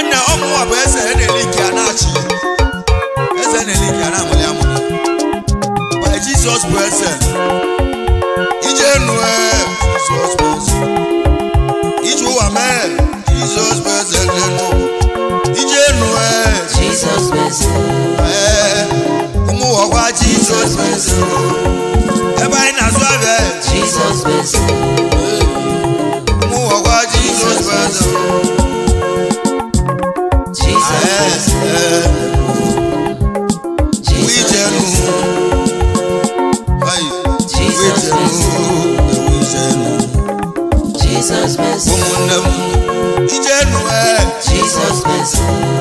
Jesus present. Ijenue Jesus present. Ijuwame Jesus present. Ijenue Jesus present. Umuwawa Jesus present. Eba ina suave Jesus present. Umuwawa Jesus present. Jesus present. Jesus bless. Jesus bless.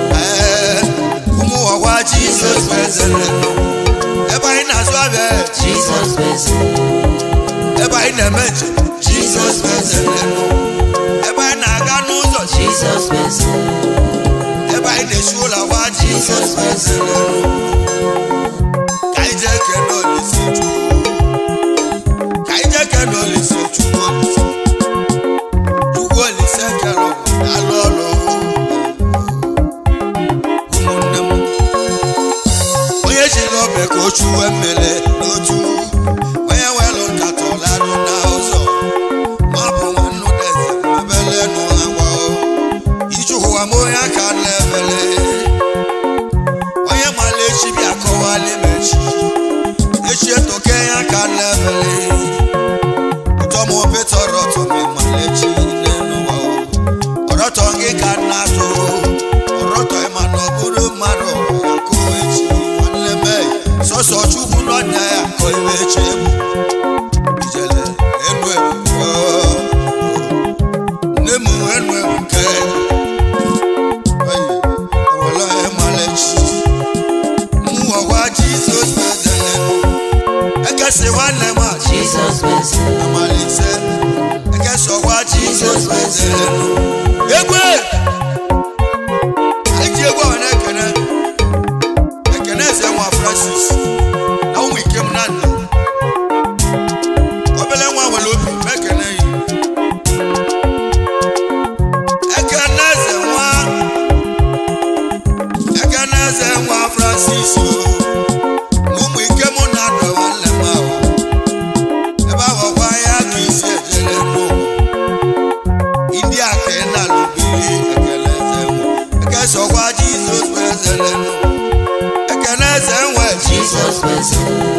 Jesus bless. Everybody knows what Jesus bless. Everybody knows Jesus bless. Everybody knows Jesus bless. Everybody knows what Jesus bless. Kaija cannot listen to. Kaija cannot listen to. Ochu emele n'otu onye welu nkatọ larụ n'ụzọ ma bụ nwannu deze mebele n'agwa iju ụwa m onye aka na-ebele onye mala echi bịa kọwali mechi echi etoke ya aka na-ebele ụtọ m obe tọrọ ọtọ ma mala echi n'ụwa ọrọtọ gị ka na-atụ ọrọtọ ịma na ọ bụrụ mmadụ akụ echi nwanne mee so chukwu n'ọnya ya kọ iwe chemu ijele enu ebu nemu enu ebu nke ọwọlọ emalechi mwọwa Jesus bezele ekesi nwanne ma Jesus bezele amalise ekesi ọwa Jesus bezele egwe eji egwe ọ na-ekene eze nwa Francis na ụmụ ike m na ndụ obele nwa nwere obi mekene yi ekene eze nwa Francis na ụmụ ike m na ndụ nwanne m ahụ ebe ahụ ọgwa ya ka isi ejele n'ụwa ndị aka ị na-alụbili ekele eze nwa ekesi ọgwa Jesus bụ ezele n'ụwa Jesus bless.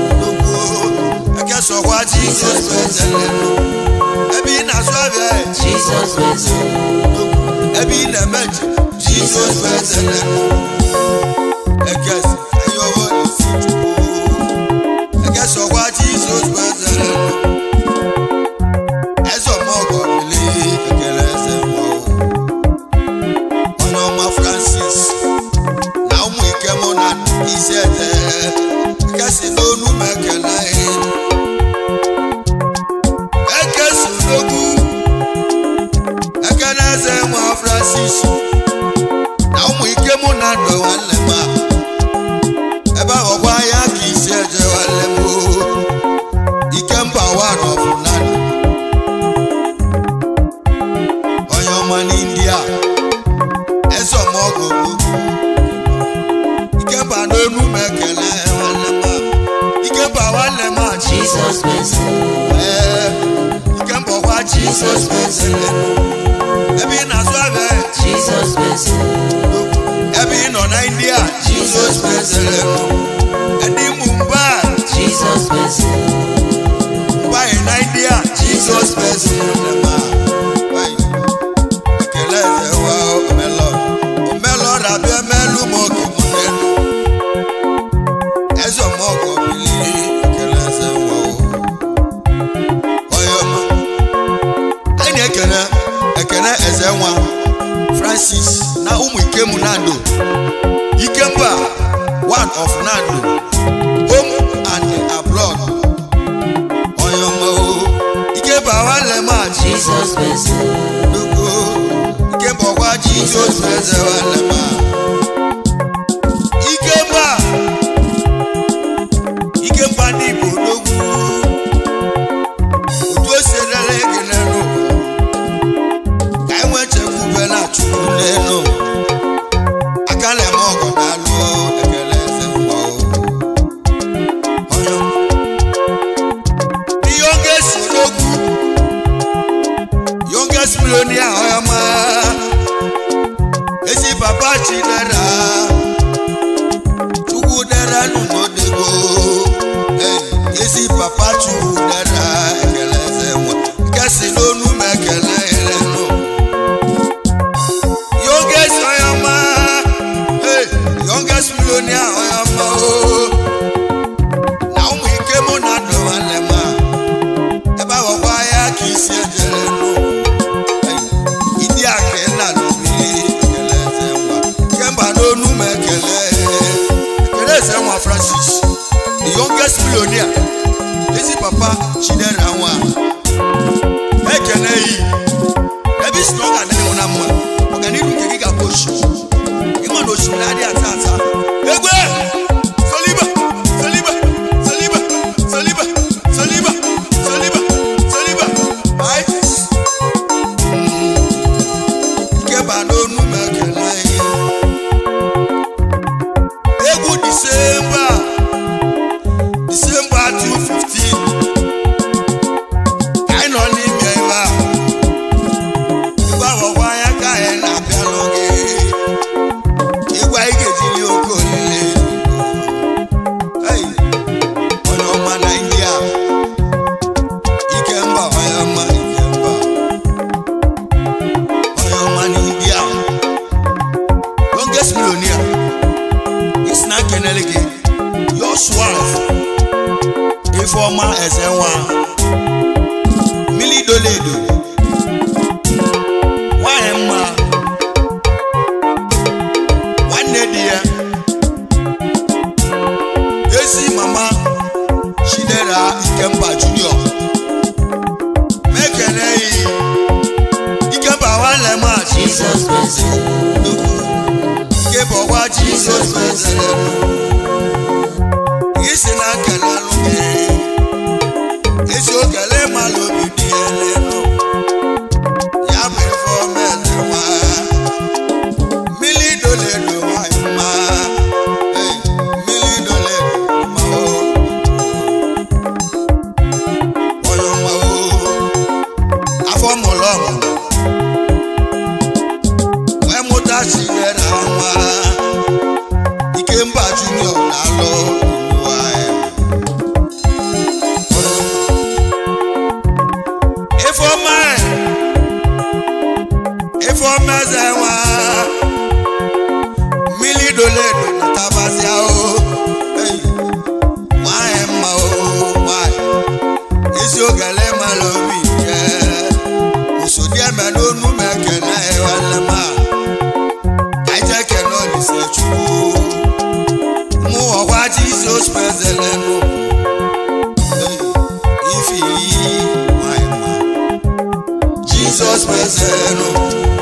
I guess what Jesus bless. Ebi na suave. Jesus bless. Ebi na match. Jesus bless. I guess ayo what is it? I guess what Jesus bless. Ezo mogo believe ekeleze mo. Ono ma Francis. Now we come on and he said Ekesi n'onu mekele Ekesi n'ogu Ekene eze nwa Francis na ụmụ ike mụ na ndụ nwanne m ebe ahụ gwa ya ka isi eje nwanne m ike mba wa n'ọbụ na ndụ onye ọma n'India eze ọmọgụ ike mba n'onu mekele Jesus bless. You can walk Jesus bless. Ebi na suave. Jesus bless. Ebi no na India. Jesus bless. Ebi Mumbai. Jesus bless. Mumbai na India. Jesus bless. Why? Keleze wa omelo. Omelo rabi melu moki munenu. Ezo moko bili. Ekene eze nwa Francis na ụmụ ike m Nando Ikemba one of Nando home and abroad oyoma Ikemba wale ma Jesus bless. Lugo Ikemba wa Jesus bless wale ma Ikemba ni bodogu Otu oselele ekene no Chukwu papa chidera chukudera nunodego esi papa chudera ekeleze nwa kasi n'onu mekele no youngest oyama youngest millionaire oyama na umu ikemo na do alema eba wakwa ya kisi ejele no idi akela no Francis, the youngest millionaire. This is Papa Chidera Nwa. Hey, can I? Every stronger than anyone I'm one. Okay, need to take a push. You want to show me that answer? Hey, Saliba, Saliba, Saliba, Saliba, Saliba, Saliba, Saliba. Aye. Kebano nume kenai. December 2015. I know leave me ever. Iwa wa ya ka e na pianoge. Iwa ige jili oko lile. Hey, ono ma na India. Ikemba oyo ma ikemba. Oyo ma na India. Youngest millionaire. It's not Kenelege. Your wife, Informa Ezenwa, Mili Doledo, Wahema, one dear, Yesi Mama, Chidera Ikemba Junior, Mekene, Ikemba Walema, Jesus bless you. Kebo wa Jesus bless you. Isi na kanaluge, isi ogele malobi diele no. Ya performance wa, Mili Doledo wa ima, hey, Mili Doledo ma o, oyo ma o, afọ molomo, we muta Chidera Nwa, Ikemba Junior lalo. Mili Doledo Tabasia o, hey, why ma o, why? Isi ogele malobi ye, usodia meno nume kena e walema, kaije keno lise chuku, mu wa Jesus pezeleno, hey, ifi why ma, Jesus pezeleno.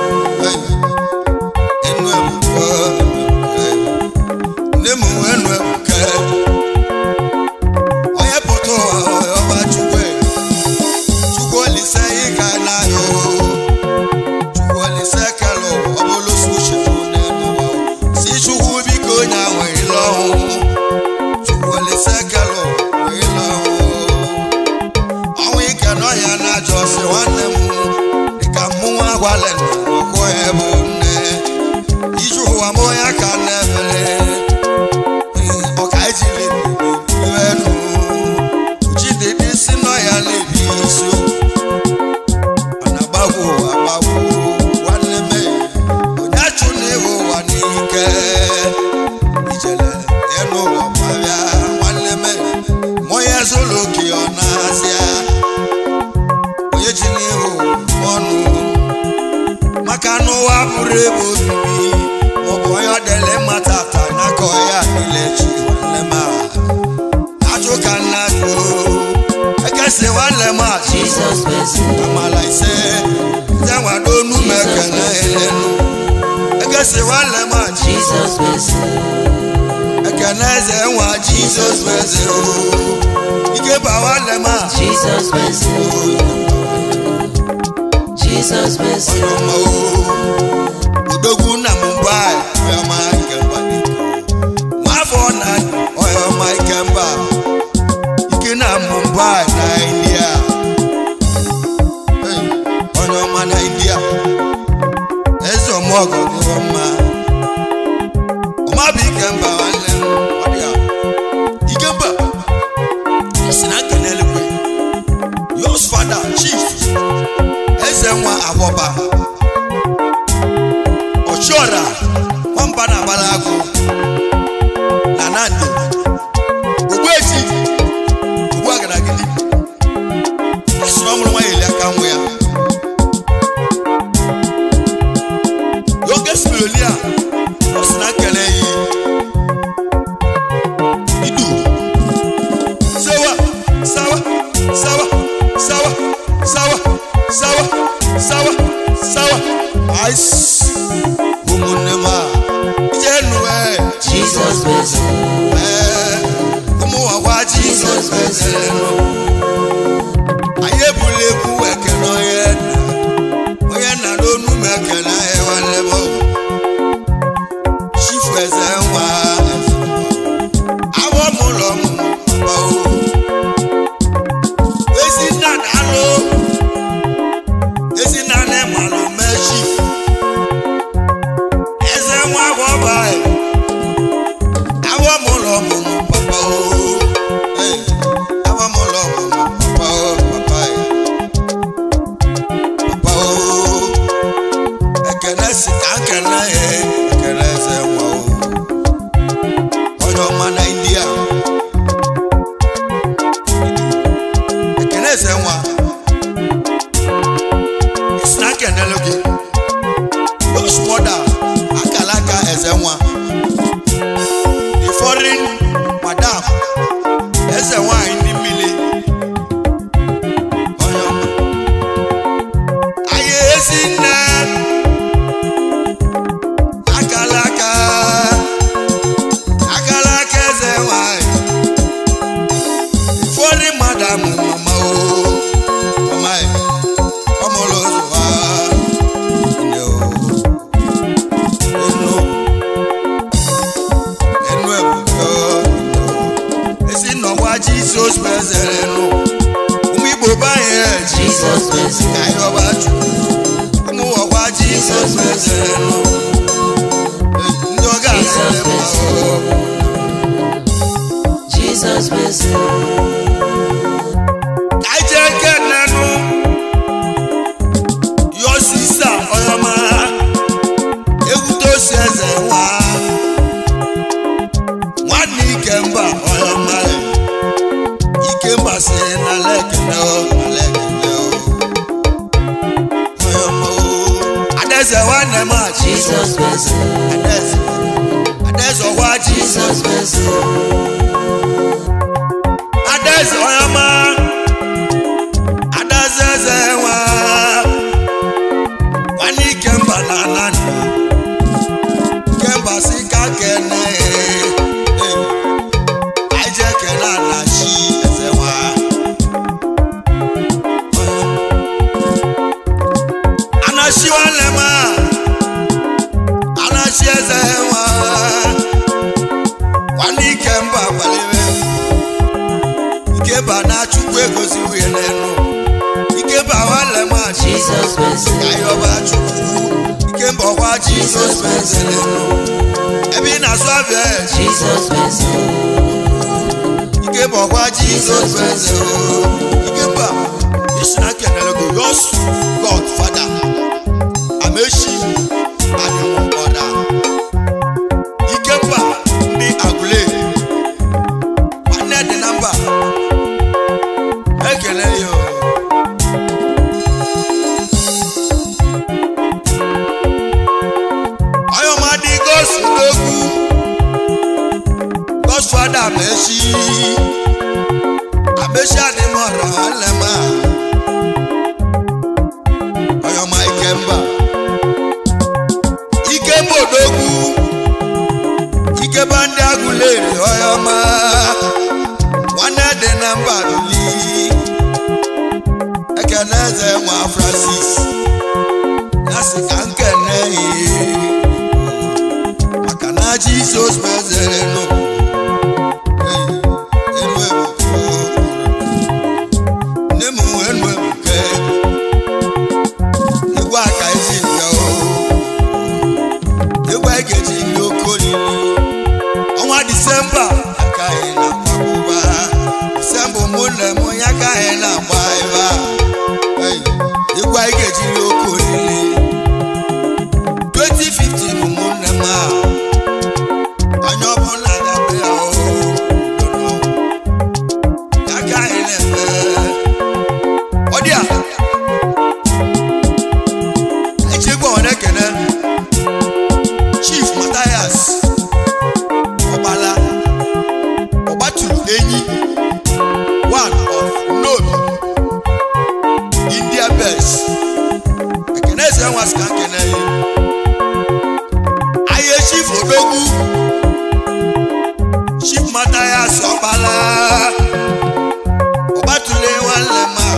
Jesus bless you. Jesus bless you. Jesus bless you. Jesus bless you. Jesus bless you. Udoguna Mumbai, where my Kemba. My phone, oil my Kemba. You can have Mumbai, India. Hey, on your man, India. There's a mug of your man. Ikemba wale wadia Ikemba Sina kenelekwe Yours father chief Ezenwa Aboba Ochora Wamba na balago Nanande Ugweji Ugwagadagili Asinomu wa ile akamwe ya Yoges Milonia Osina keleyi Idu Sawa Sawa Sawa Sawa Sawa Sawa Sawa Sawa Ice Umunema Ijenwe Jesus bless Umuwa Jesus bless Ayebuleku ekeno yena Oyena donu mekena ewalebo Chief ezenwa Awo mulomu Papa Esi nanalo Esi nane malo meshi Ezenwa wabae Awo mulomu Papa Awo mulomu Papa Ekenesi kankena Ekenese wao Oyo mana India Ekenese wa Isna kenelogi Those mother Akalaka ezenwa The foreign madam ezenwa indi mili Oyo Aye esina Akalaka ezenwa The foreign madam mama o Mama Omolozo Jesus bezereno Umibo baye Jesus bless Ayo baju Umuwa wa Jesus bezereno Ndoga Jesus bless Ajeke nenu Your sister oyama Ewuto sezewa Wani Ikemba oyama Ikemba se na lekene Adeze wane ma Jesus bless Adeze wa Jesus bless Adeze oyama Adeze wa Wani Ikemba na nani Ikemba si kakene Ajeke na nashi Anashi walema Anashi ezewa Wani Ikemba walewe Ikemba na chukwe gozi uyenenu Ikemba walema Jesus bless Kayoba chukwu Ikemba wa Jesus bless Ebi na swave Jesus bless Ikemba wa Jesus bless Ikemba Ishina kenelego Yours God Father Ameshi Animal Order Ikemba Ni Agule Wane the number Ekele yo Ayomadi Ghost Logu Ghost Father Ameshi Ameshi Animal Order Oyoma Ikemba Ikemba Odogwu Ikemba ndị Aguleri oyoma Nwanne dị na mba duli Ekeneze nwa Francis Nasi ka nkene Maka na Jesus bezere no Enu ebuko Nemu enu ebuke Igwa ka isi bia o Igwa egeji ndị okonini odogwu Chief Matthias Obala Obatule nwanne ma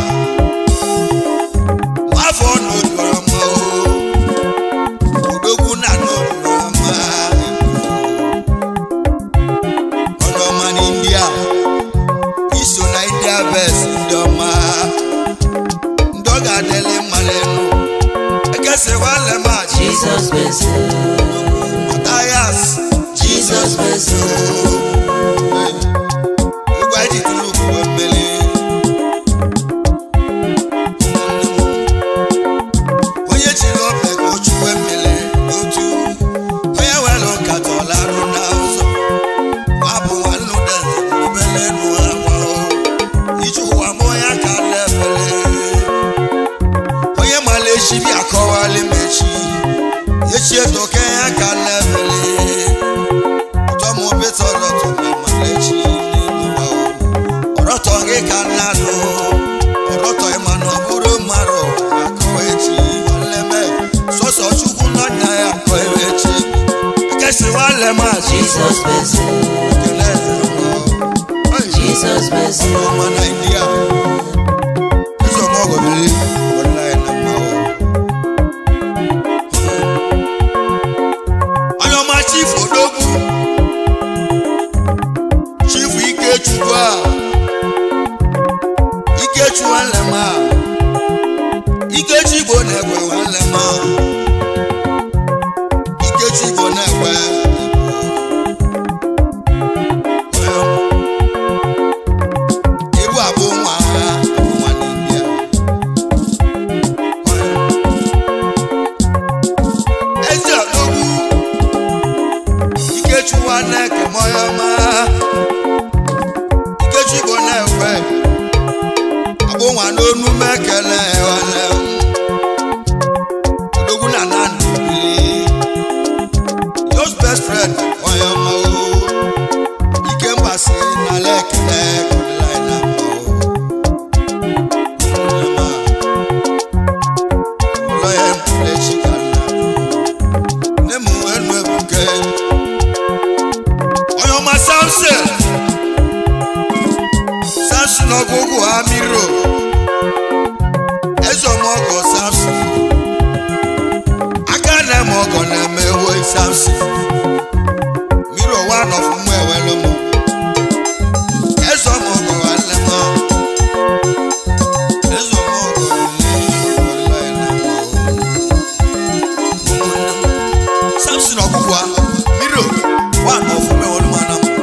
afọ n'odoroma odogwu na n'odoroma ọdọma n'India iso na India best ndọma ndọga dele malenu ekese nwanne ma Jesus bless Matthias Jesus bless Igwa ji tulu kwa mmele Onye chiri ope ka ochukwe mmele otu Onye welo katola runa ụzọ Wabụ nwannu deze obele nuwa kwa Iju wa moya ka lefele Onye maleshi bi akọwali mechi Yechi etoke ya ka lefele Tomo betoro tome malechi Oroto nge kanado Oroto emano buru maro Akowechi waleme Soso chukwu nanya ya kowechi Kesi walema Jesus bless Jesus bless Oma na India Iso mogo bili Wallahi na mao Anyoma chief odogwu Chief Ike Chukwa Ikechi nwanne ma Ikechi Igbo na-ekwe nwanne ma Ikechi Igbo na-ekwe Igbo abụ nwa n'India Eze odogwu Ikechi nwanne kemoyama Ikechi Igbo na-ekwe Abụnwa n'onu mekele wale Odogwu na nandu bili Yo's best friend Oyama o Ike mbasi na lekele Kodilai na mma o Oyama Uloye mpule chikana Nemu enu ebuke Oyama Samson Samson ogogo amiro Ezo mogo Samson Akane mogo na mewo Samson Miro one of mwewe lomo Ezo mogo walema Ezo mogo wallahi na Samson ogogo Miro one of mwewe lomo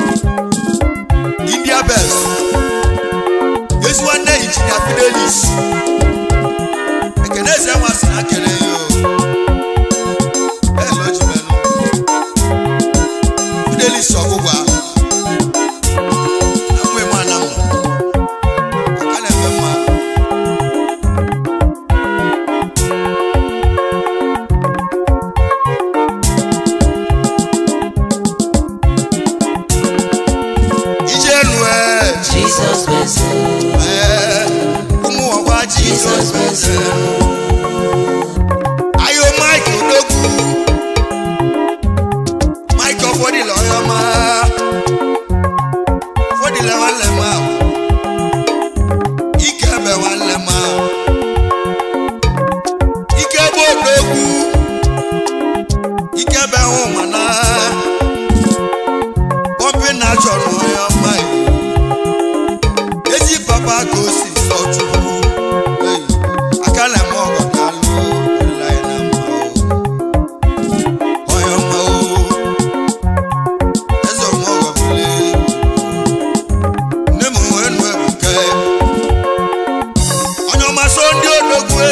India best Yesu wane engineer Fidelis Ekeneze nwasi na kele yo Hello Jimenu Fidelis ogugwa Amwe mwana mo Akane mema Ijenwe Jesus bless Jesus bless Ayo Mike Odogwu Mike ofodi loyoma Fodi le walema Ike be walema Ike bo Odogwu Ike be humana Pompi na chono loyoma Ezi papa gosi sochu Akala mogo dalu Wallahi na mao Oyoma o Ezo mogo bili Nemu enu ebuke Onyoma sondi odogwe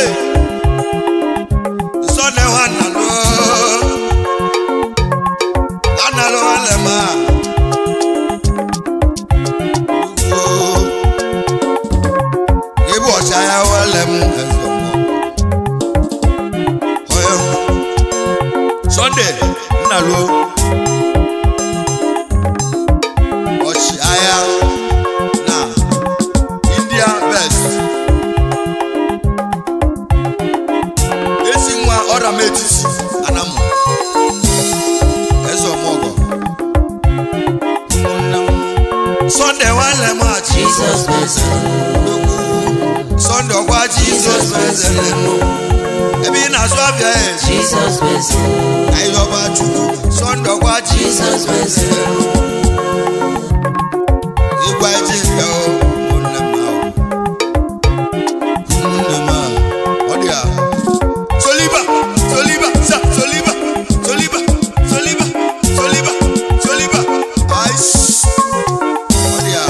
Sone wanalo Wanalo walema Sunday one lemon, Jesus Benz. Sunday wa Jesus Benz. Ebi na swavia Jesus Benz. Ayo ba chuku Sunday wa Jesus Benz. Igwa ejika o munema odia Soliba ice odia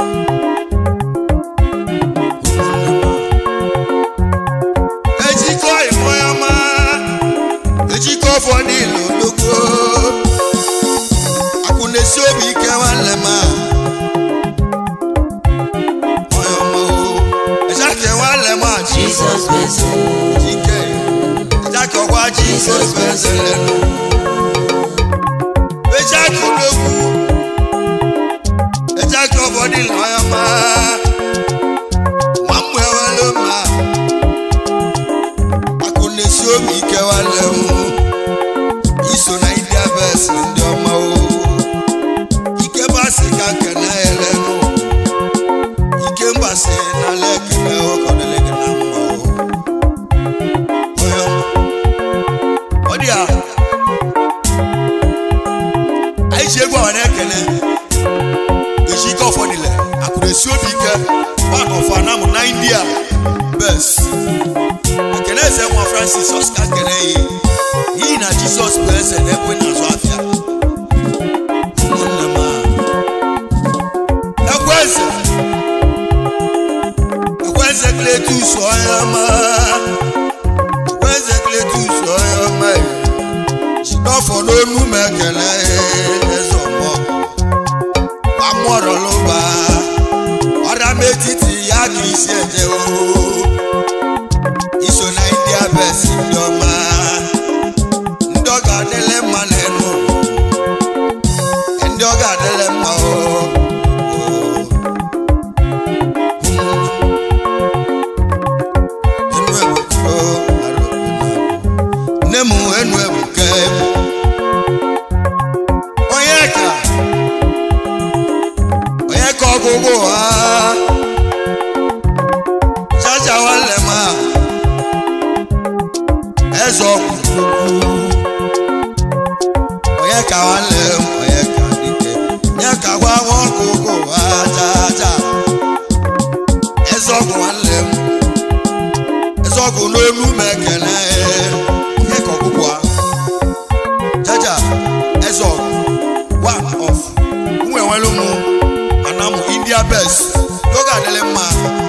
ejiko imoyama ejiko foni lologo akunesi obi kewalema Jesus Benz. Jesus Benz. Body Lama. Mamma Loma. I couldn't show me Kawalem. He's so nice, the best in your mouth. He came back, can I know? He came back, I like you. I should go on the she go for the land. I could assume one of Anam India best. I can say one Francis Oscar Kennedy. He na Jesus Benz and everyone as Wafia. Where's the clay to soyama? Where's the clay to soyama? She don't follow no make Amoroloba, ora metiti ya kisi o. Iso na India best ndoma, ndoga dele maneno, ndoga dele ma o. Nemu enwe ke. Gogo ah Jaja walema Ezo Oye ka walem oye ka dike Nyaka wa gogo ah jaja Ezo walem Ezo go no lu mekele Ye ko gogo Jaja Ezo one of Uwe walumu India best. Look at the lemma.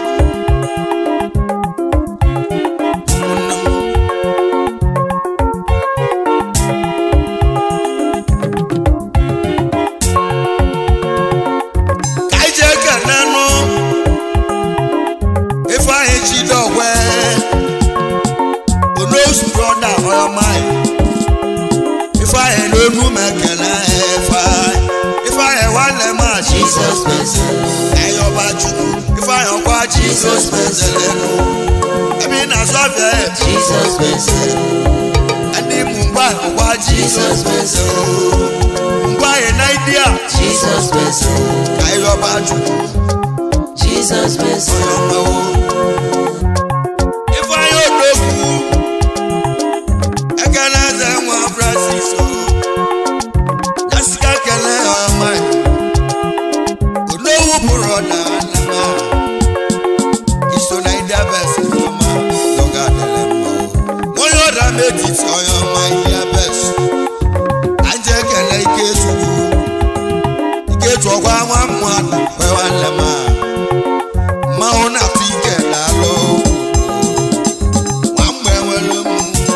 If I hit you the way, who knows brother or mine? If I had no woman, can I if I had one lemma, Jesus Benz. If I am Jesus Benz, I mean, I saw that Jesus Benz. And the Mumbai, Jesus Benz. Mumbai, an idea. Jesus Benz. I love Jesus Benz. If I don't I can answer one Francis. That's I can learn my. Brother, it's so nice the best, mama. Don't got the lemon. No, you're a mate, it's all my dear best. I just can like it to you. Get to one, where one lemon. Mount a ticket, hello. One where will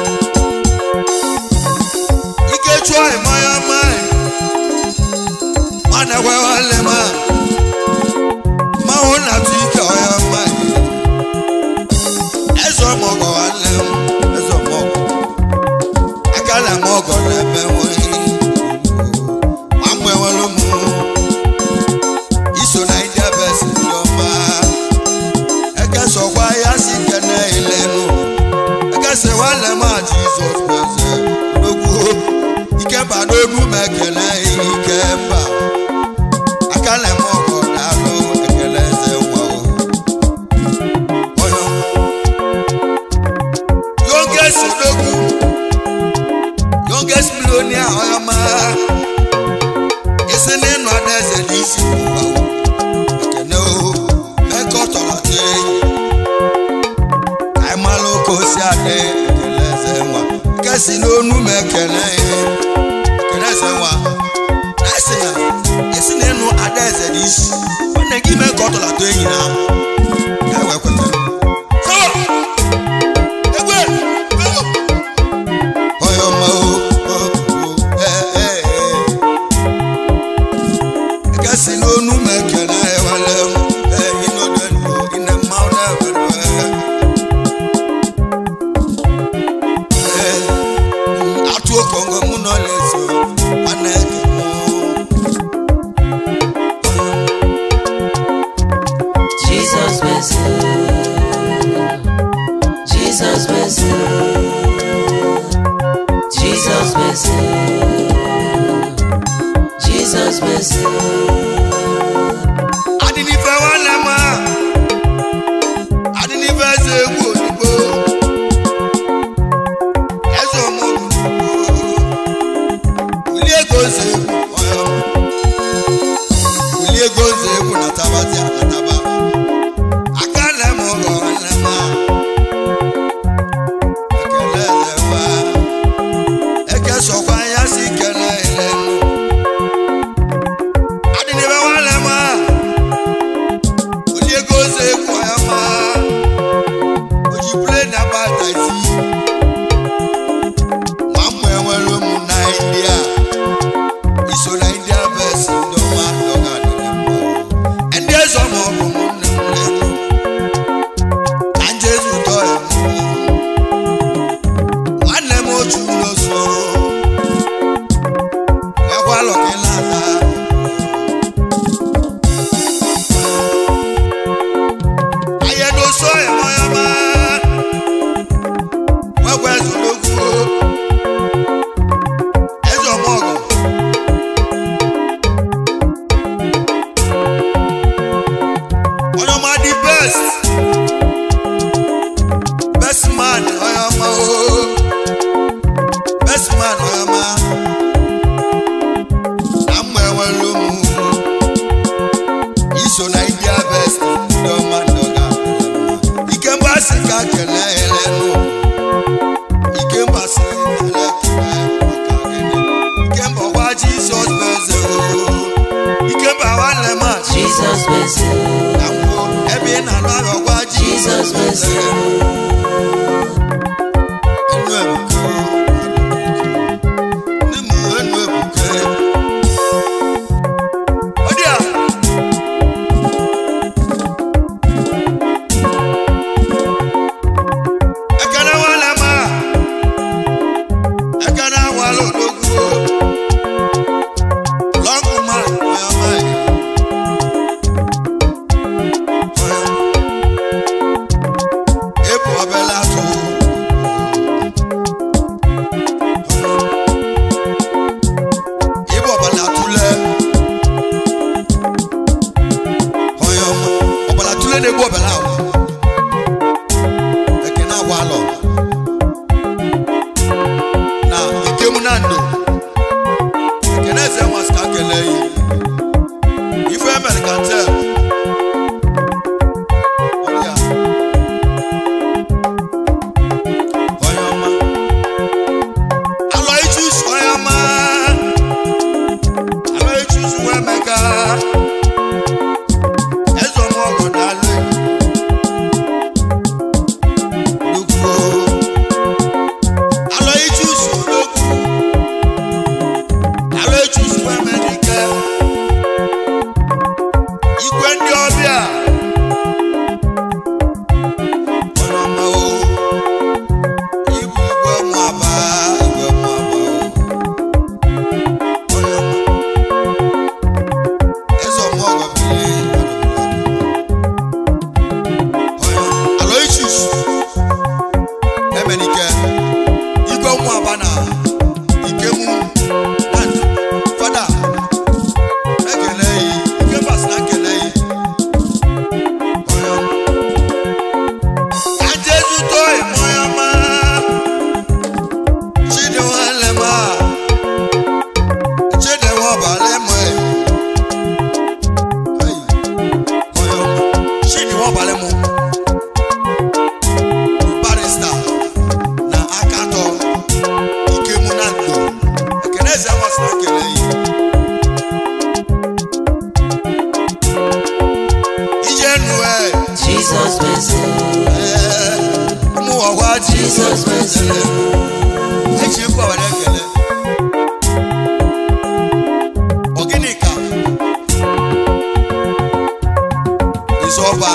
you get to my mind? One where one lemon. Maona tika oya mai Ezo mogo alem Ezo mogo Akala mogo lebe woi Amwe walomu Iso na India besi yoma Eke so kwa yasi kene ilenu Eke se wale ma Jesus bese Nogu Ikemba nogu mekene ikemba Akala mogo na isi ụwa ekene o mekọtọrọte aimalụ ka o si adị ekele eze nwa kesi n'onu m ekele eze nwa esi na ịnụ ada eze dị isi nwanne gị mekọtọrọte enyi na ya wee kweta Jesus Benson. Ụmụ ọgwa Jesus Benson. eji ekwu awara ekele Ọgịnịka Izọba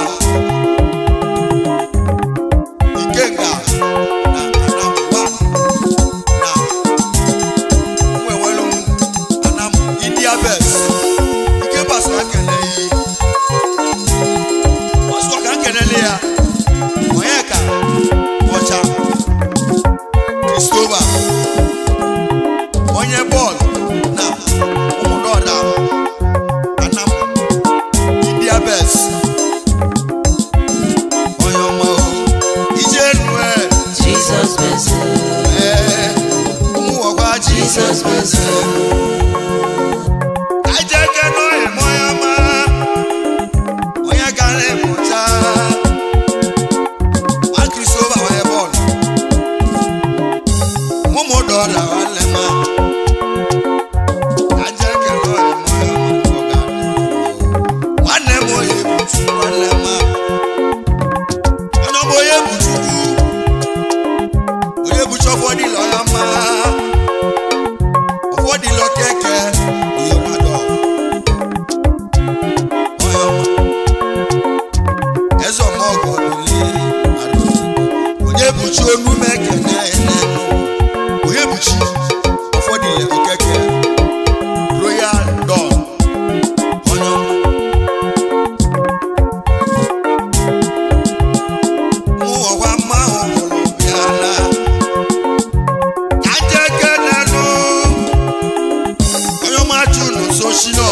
Ikenga na Anambra na Nwewelu Anam India Best Ike gbasara kele yi ọsọ ka nkelele ya Onyeka Ọcha Christopher onye bọọlụ na ụmụdọda Anam India Best onye ọma ije nue Jesus Benson. ụmụ ọgwa Jesus Benson. ajeke n'ohe onye ọma onye gara ịmụta nwa Christopher onye bọọlụ ụmụdọda nwanne ma ajeke n'ohe onye ọma nwanne m onye butu nwanne ma onye ọma onye buchukwu onye buchi ụfọdụ ile onye ọma ụfọdụ ile keke yoradọ onye ọma eze ọmọgọ ọdụli onye buchi onume kene ene onye buchi ụfọdụ ile okeke royal don onye ọma mụ ọgwa mma ahụ hụrụ bịala ka njeke nenụ onye ọma chunu soshino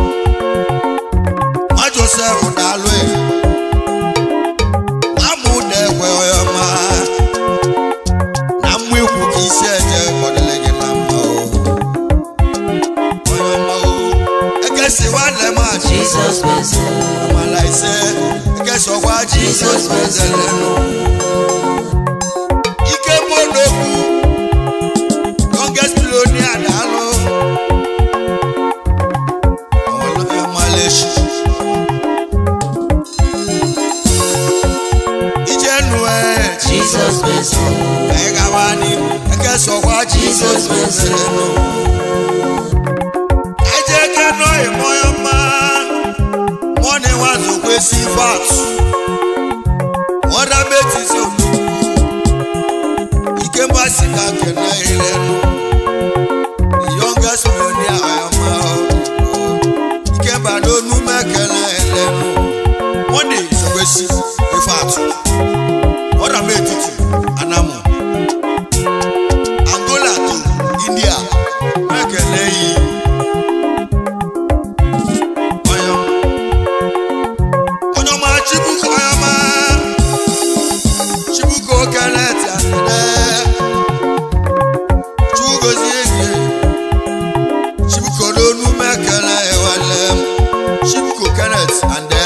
nwa Joseph dalụ nwa mụ na-ekwe onye ọma na mmụ ikwu ka isi eje kọdịle gị na mma onye ọma ekesi nwanne m achị Jesus Benson. amala ise ekesi ọkwa Jesus Benson nụ ike monokwu youngest billionaire daalụ ọwụlụ maleshi ije nue Jesus Benson. anyị gawa n'ihu ekesi ọkwa Jesus Benson nụ ejeke n'ohi onye ọma mọni nwazokwesi vat ọda metisi onugbu ike mgbasi ka kene ilenu the youngest millionaire onye ọma ike bado nume kene ilenu mọni zokwesi vat ọda metiti Anamu Angola to India mekele yi onye ọma Chibuko onye ọma Chibuko Kenneth Ande Chugozie ege Chibuko n'onu mekele ewale Chibuko Kenneth Ande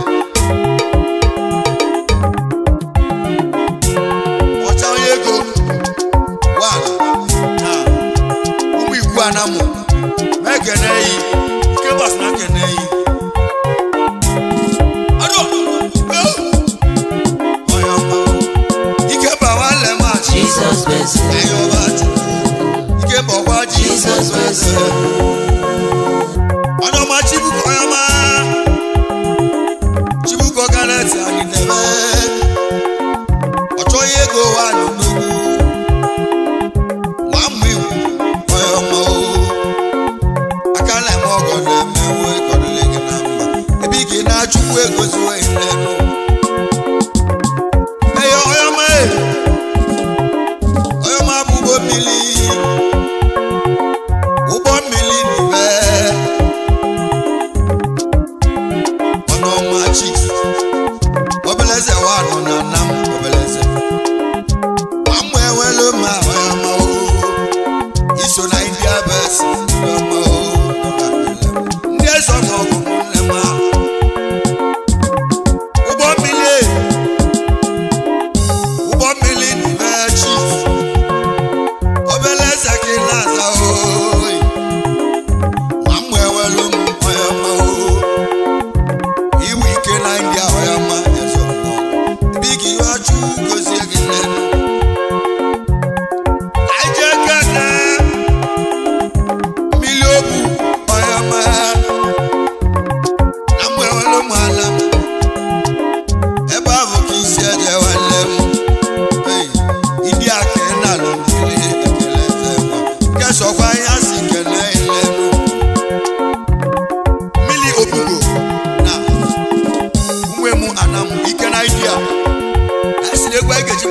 ọcha onye ego wana na ụmụ ikwu Anamu mekene yi ike gbasara kene yi Jesus Benson. ike bọkwa Jesus Benson onye ọma Chibuko onye ọma Chibuko Kenneth Agidebe ọchọghị ego wa n'ugwu nwa mmụ iwu onye ọma aka na-eme ọgọ na-emewe kọdịle gị na mma ebe ike na-achụkwu ego ziwe ilenu onye ọma bụ ụgbọ mmiri n'ime ọnụ ọma Chief Obeleze wanụ na Nam Obeleze nwamụ enwelu ma onye ọma iso na India Best ọma ndị eze ọmọgwụ nne ma ụgbọ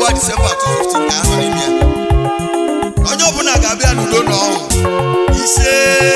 n'ọnwa Disemba 2015 ka ahụ n'ime onye ọbụla ga-abịa n'udo na ọṅụ ise